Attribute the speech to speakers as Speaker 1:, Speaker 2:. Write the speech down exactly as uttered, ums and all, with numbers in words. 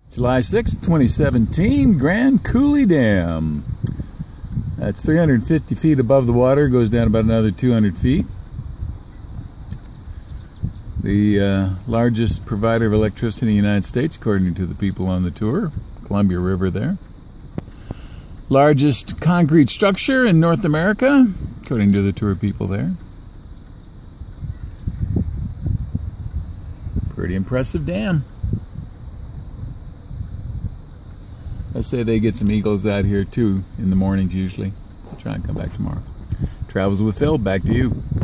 Speaker 1: July sixth, twenty seventeen, Grand Coulee Dam. That's three hundred fifty feet above the water, goes down about another two hundred feet. The uh, largest provider of electricity in the United States, according to the people on the tour. Columbia River there. Largest concrete structure in North America, according to the tour people there. Pretty impressive dam. I say they get some eagles out here too in the mornings usually. I'll try and come back tomorrow. Travels with Phil, back to you.